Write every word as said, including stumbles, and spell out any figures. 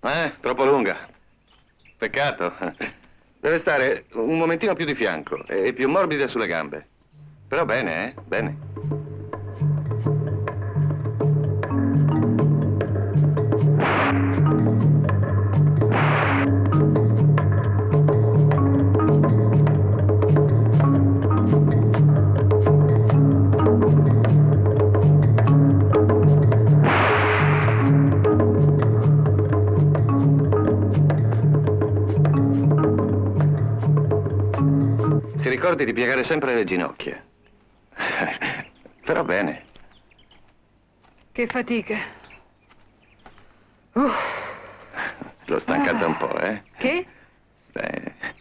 Eh, troppo lunga. Peccato. Deve stare un momentino più di fianco e più morbida sulle gambe. Però bene, eh? Bene. Si ricordi di piegare sempre le ginocchia. Però bene. Che fatica. Uh. L'ho stancata Ah. un po', eh? Che? Beh,